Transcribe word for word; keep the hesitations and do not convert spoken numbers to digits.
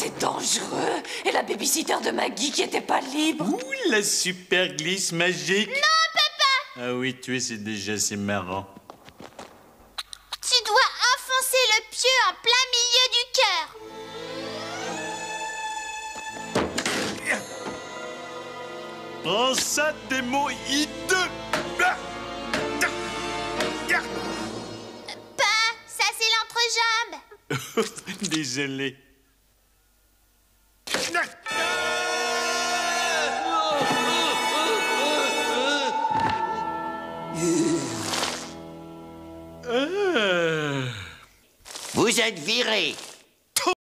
c'est dangereux. Et la babysitter de Maggie qui était pas libre. Ouh, la super glisse magique. Non, papa! Ah oui, tu es, c'est déjà assez marrant. Tu dois enfoncer le pieu en plein milieu du cœur. Prends ça, démon hideux. Pas, ça c'est l'entrejambe. Désolé. Vous êtes viré.